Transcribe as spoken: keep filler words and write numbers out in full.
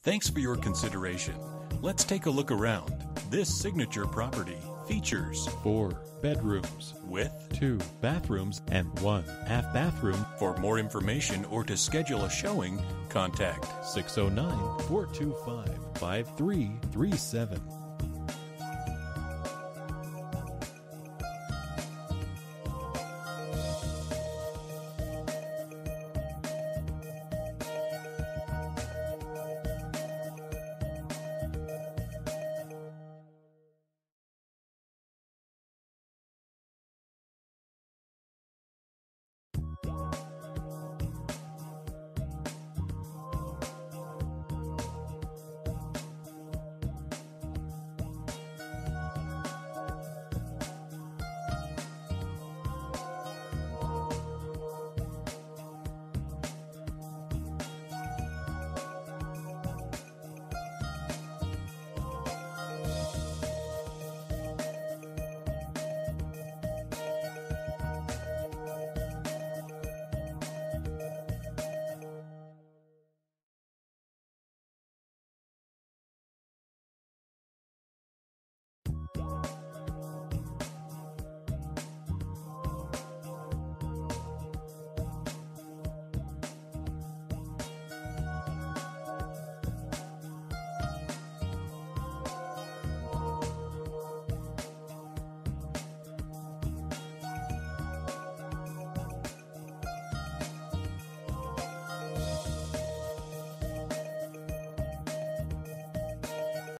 Thanks for your consideration. Let's take a look around. This signature property features four bedrooms with two bathrooms and one half bathroom. For more information or to schedule a showing, contact six oh nine, four two five, five three three seven.